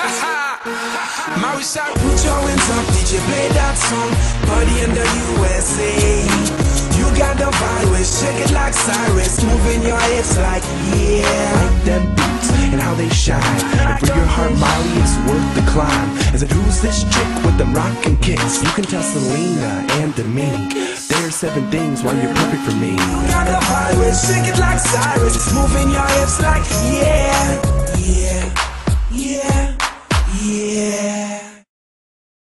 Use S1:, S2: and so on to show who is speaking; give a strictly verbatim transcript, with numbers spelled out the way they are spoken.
S1: Miley Cyrus, put your hands up, D J play that song. Party in the U S A. You got the virus, shake it like Cyrus, moving your hips like yeah. Like them beats and how they shine. And for your heart, Miley, it's worth the climb. As in, who's this chick with them rockin' kicks? You can tell Selena and Dominique. There's seven things why you're perfect for me. You got the virus, shake it like Cyrus, moving your hips like yeah, yeah, yeah, yeah.